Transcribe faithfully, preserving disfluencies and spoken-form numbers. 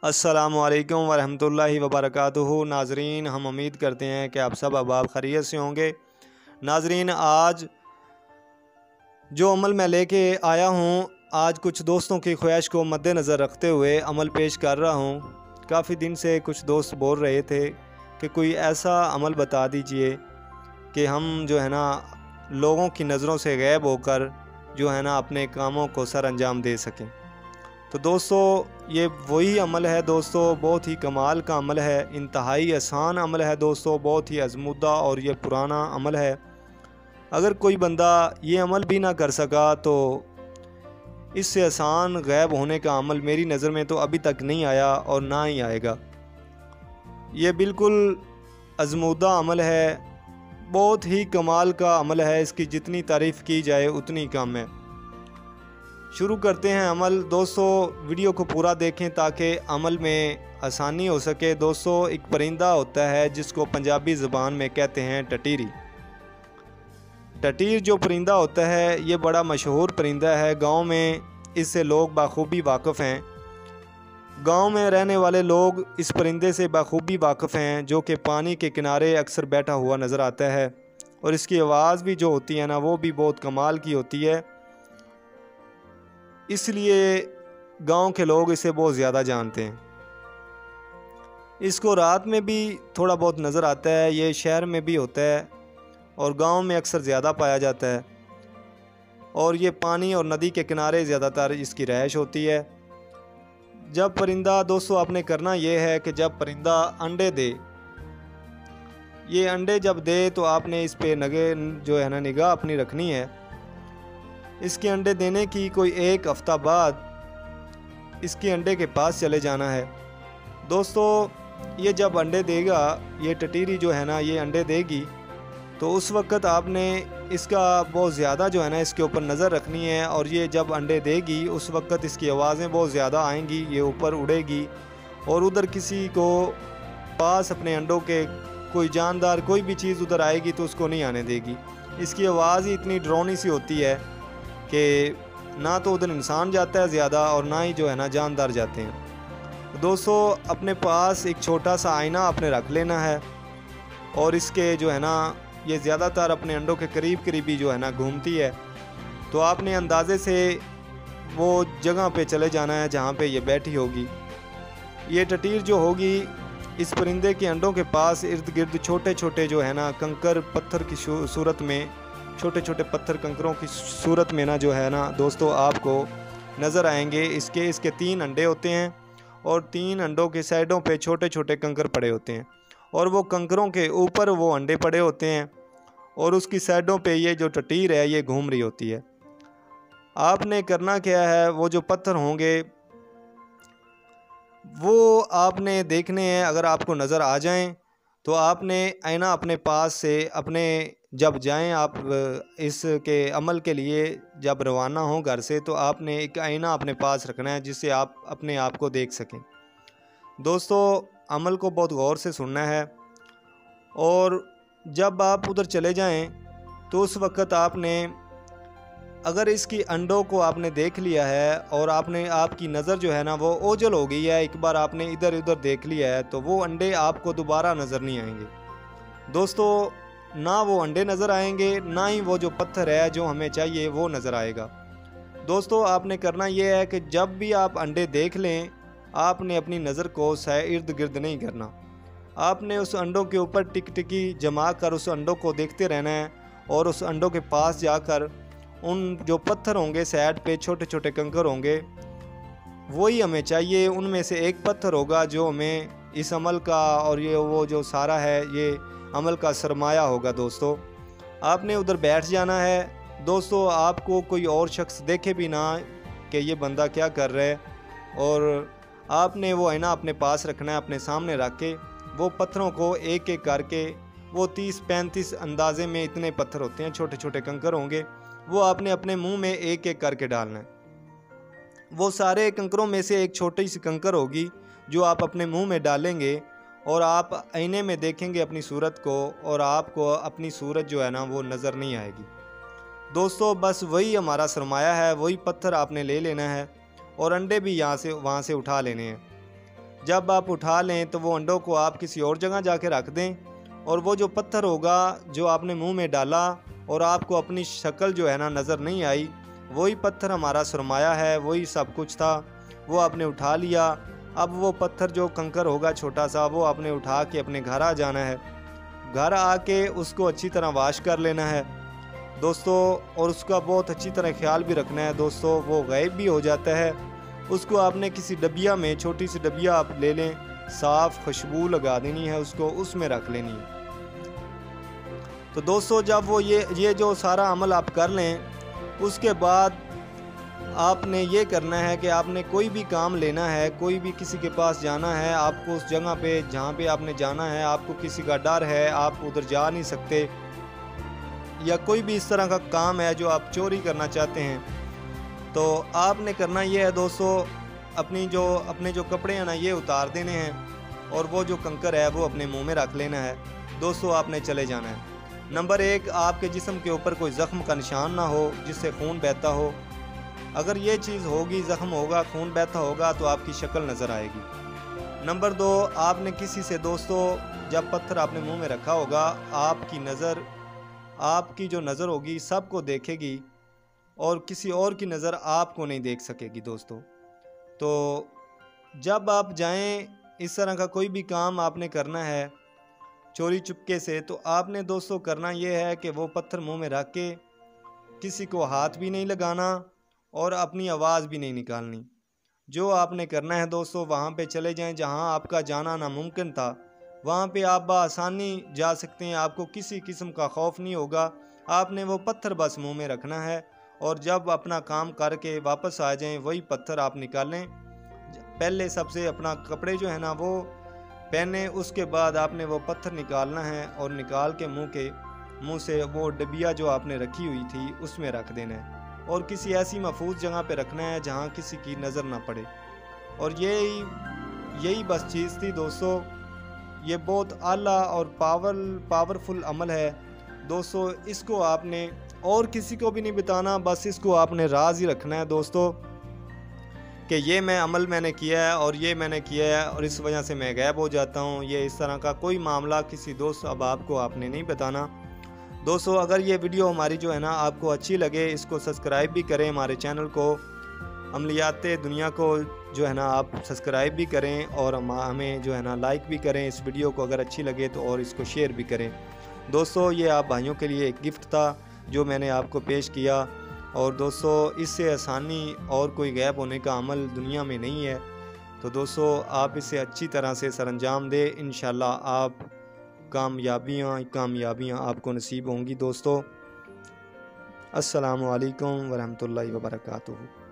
अस्सलामुअलैकुम वरहमतुल्लाहि वबरकातुहू। नाजरीन, हम उम्मीद करते हैं कि आप सब अहबाब खैरियत से होंगे। नाजरीन, आज जो अमल मैं लेके आया हूँ, आज कुछ दोस्तों की ख्वाहिश को मद्देनज़र रखते हुए अमल पेश कर रहा हूँ। काफ़ी दिन से कुछ दोस्त बोल रहे थे कि कोई ऐसा अमल बता दीजिए कि हम जो है ना लोगों की नज़रों से गैब होकर जो है ना अपने कामों को सर अंजाम दे सकें। तो दोस्तों, ये वही अमल है दोस्तों, बहुत ही कमाल का अमल है, इंतहाई आसान अमल है दोस्तों, बहुत ही आजमूदा और ये पुराना अमल है। अगर कोई बंदा ये अमल भी ना कर सका तो इससे आसान गैब होने का अमल मेरी नज़र में तो अभी तक नहीं आया और ना ही आएगा। ये बिल्कुल आजमूदा अमल है, बहुत ही कमाल का अमल है, इसकी जितनी तारीफ़ की जाए उतनी कम है। शुरू करते हैं अमल। दोस्तों, वीडियो को पूरा देखें ताकि अमल में आसानी हो सके। दोस्तों, एक परिंदा होता है जिसको पंजाबी ज़बान में कहते हैं टटीरी। टटीर जो परिंदा होता है ये बड़ा मशहूर परिंदा है, गांव में इससे लोग बाखूबी वाकिफ़ हैं। गांव में रहने वाले लोग इस परिंदे से बाखूबी वाकिफ़ हैं, जो कि पानी के किनारे अक्सर बैठा हुआ नज़र आता है और इसकी आवाज़ भी जो होती है ना वो भी बहुत कमाल की होती है, इसलिए गांव के लोग इसे बहुत ज़्यादा जानते हैं। इसको रात में भी थोड़ा बहुत नज़र आता है, ये शहर में भी होता है और गांव में अक्सर ज़्यादा पाया जाता है और ये पानी और नदी के किनारे ज़्यादातर इसकी रहाइश होती है। जब परिंदा, दोस्तों आपने करना ये है कि जब परिंदा अंडे दे, ये अंडे जब दे तो आपने इस पे नगे जो है ना निगाह अपनी रखनी है। इसके अंडे देने की कोई एक हफ़्ता बाद इसके अंडे के पास चले जाना है। दोस्तों, ये जब अंडे देगा, ये टटीरी जो है ना ये अंडे देगी, तो उस वक़्त आपने इसका बहुत ज़्यादा जो है ना इसके ऊपर नज़र रखनी है और ये जब अंडे देगी उस वक़्त इसकी आवाज़ें बहुत ज़्यादा आएंगी, ये ऊपर उड़ेगी और उधर किसी को पास अपने अंडों के कोई जानदार कोई भी चीज़ उधर आएगी तो उसको नहीं आने देगी। इसकी आवाज़ ही इतनी डरावनी सी होती है कि ना तो उधर इंसान जाता है ज़्यादा और ना ही जो है ना जानदार जाते हैं। दोस्तों, अपने पास एक छोटा सा आईना आपने रख लेना है और इसके जो है ना ये ज़्यादातर अपने अंडों के करीब करीब ही जो है ना घूमती है, तो आपने अंदाज़े से वो जगह पे चले जाना है जहाँ पे ये बैठी होगी। ये टटीर जो होगी इस परिंदे के अंडों के पास इर्द गिर्द छोटे छोटे जो है ना कंकर पत्थर की सूरत में, छोटे छोटे पत्थर कंकरों की सूरत में ना जो है ना दोस्तों आपको नज़र आएंगे। इसके इसके तीन अंडे होते हैं और तीन अंडों के साइडों पे छोटे छोटे कंकर पड़े होते हैं और वो कंकरों के ऊपर वो अंडे पड़े होते हैं और उसकी साइडों पे ये जो टटीर है ये घूम रही होती है। आपने करना क्या है, वो जो पत्थर होंगे वो आपने देखने हैं। अगर आपको नज़र आ जाएं तो आपने आईना अपने पास से अपने जब जाएं आप इसके अमल के लिए जब रवाना हों घर से, तो आपने एक आईना अपने पास रखना है जिससे आप अपने आप को देख सकें। दोस्तों, अमल को बहुत गौर से सुनना है और जब आप उधर चले जाएं तो उस वक़्त आपने, अगर इसकी अंडों को आपने देख लिया है और आपने आपकी नज़र जो है ना वो ओझल हो गई है, एक बार आपने इधर उधर देख लिया है, तो वो अंडे आपको दोबारा नज़र नहीं आएंगे। दोस्तों, ना वो अंडे नज़र आएंगे ना ही वो जो पत्थर है जो हमें चाहिए वो नज़र आएगा। दोस्तों, आपने करना ये है कि जब भी आप अंडे देख लें, आपने अपनी नज़र को इर्द गिर्द नहीं करना, आपने उस अंडों के ऊपर टिक टिकी जमा कर उस अंडों को देखते रहना है और उस अंडों के पास जाकर उन जो पत्थर होंगे साइड पे छोटे छोटे कंकर होंगे वही हमें चाहिए, उनमें से एक पत्थर होगा जो हमें इस अमल का और ये वो जो सारा है ये अमल का सरमाया होगा। दोस्तों, आपने उधर बैठ जाना है। दोस्तों, आपको कोई और शख्स देखे भी ना कि ये बंदा क्या कर रहा है, और आपने वो आईना अपने पास रखना है, अपने सामने रख के वो पत्थरों को एक एक करके, वो तीस पैंतीस अंदाजे में इतने पत्थर होते हैं, छोटे छोटे कंकर होंगे, वो आपने अपने मुंह में एक एक करके डालना है। वो सारे कंकरों में से एक छोटी सी कंकर होगी जो आप अपने मुंह में डालेंगे और आप आईने में देखेंगे अपनी सूरत को और आपको अपनी सूरत जो है ना वो नज़र नहीं आएगी। दोस्तों, बस वही हमारा सरमाया है, वही पत्थर आपने ले लेना है और अंडे भी यहाँ से वहाँ से उठा लेने हैं। जब आप उठा लें तो वो अंडों को आप किसी और जगह जाके रख दें, और वो जो पत्थर होगा जो आपने मुंह में डाला और आपको अपनी शक्ल जो है ना नज़र नहीं आई, वही पत्थर हमारा सरमाया है, वही सब कुछ था, वो आपने उठा लिया। अब वो पत्थर जो कंकर होगा छोटा सा, वो आपने उठा के अपने घर आ जाना है। घर आके उसको अच्छी तरह वाश कर लेना है दोस्तों, और उसका बहुत अच्छी तरह ख्याल भी रखना है दोस्तों। वो गायब भी हो जाता है। उसको आपने किसी डबिया में, छोटी सी डबिया आप ले लें, साफ़ खुशबू लगा देनी है उसको, उसमें रख लेनी है। तो दोस्तों जब वो ये ये जो सारा अमल आप कर लें, उसके बाद आपने ये करना है कि आपने कोई भी काम लेना है, कोई भी किसी के पास जाना है, आपको उस जगह पे जहाँ पे आपने जाना है, आपको किसी का डर है, आप उधर जा नहीं सकते, या कोई भी इस तरह का काम है जो आप चोरी करना चाहते हैं, तो आपने करना ये है दोस्तों, अपनी जो अपने जो कपड़े हैं ना ये उतार देने हैं, और वो जो कंकर है वो अपने मुंह में रख लेना है दोस्तों। आपने चले जाना है। नंबर एक, आपके जिस्म के ऊपर कोई ज़ख्म का निशान ना हो जिससे खून बहता हो। अगर ये चीज़ होगी, ज़ख्म होगा, खून बहता होगा, तो आपकी शक्ल नज़र आएगी। नंबर दो, आपने किसी से दोस्तों जब पत्थर आपने मुंह में रखा होगा, आपकी नज़र, आपकी जो नज़र होगी सबको देखेगी, और किसी और की नज़र आपको नहीं देख सकेगी दोस्तों। तो जब आप जाएं, इस तरह का कोई भी काम आपने करना है चोरी चुपके से, तो आपने दोस्तों करना ये है कि वो पत्थर मुंह में रख के किसी को हाथ भी नहीं लगाना और अपनी आवाज़ भी नहीं निकालनी। जो आपने करना है दोस्तों, वहाँ पे चले जाएं जहाँ आपका जाना नामुमकिन था, वहाँ पे आप बआसानी जा सकते हैं, आपको किसी किस्म का खौफ नहीं होगा। आपने वो पत्थर बस मुंह में रखना है, और जब अपना काम करके वापस आ जाएं, वही पत्थर आप निकालें। पहले सबसे अपना कपड़े जो है ना वो पहने, उसके बाद आपने वो पत्थर निकालना है, और निकाल के मुंह के मुंह से वो डबिया जो आपने रखी हुई थी उसमें रख देना है, और किसी ऐसी महफूज जगह पे रखना है जहाँ किसी की नज़र ना पड़े। और यही यही बस चीज़ थी दोस्तों। ये बहुत आला और पावर पावरफुल अमल है दोस्तों। इसको आपने और किसी को भी नहीं बताना, बस इसको आपने राज ही रखना है दोस्तों कि ये मैं अमल मैंने किया है और ये मैंने किया है और इस वजह से मैं गायब हो जाता हूँ। ये इस तरह का कोई मामला किसी दोस्त अहबाब को आपने नहीं बताना दोस्तों। अगर ये वीडियो हमारी जो है ना आपको अच्छी लगे, इसको सब्सक्राइब भी करें, हमारे चैनल को अमलियात दुनिया को जो है ना आप सब्सक्राइब भी करें, और हमें जो है ना लाइक भी करें इस वीडियो को अगर अच्छी लगे तो, और इसको शेयर भी करें दोस्तों। ये आप भाइयों के लिए एक गिफ्ट था जो मैंने आपको पेश किया, और दोस्तों इससे आसानी और कोई गायब होने का अमल दुनिया में नहीं है। तो दोस्तों आप इसे अच्छी तरह से सरअंजाम दें, इंशाल्लाह आप कामयाबियाँ कामयाबियाँ आपको नसीब होंगी दोस्तों। अस्सलामु अलैकुम वरहमतुल्लाहि वबरकातुहू।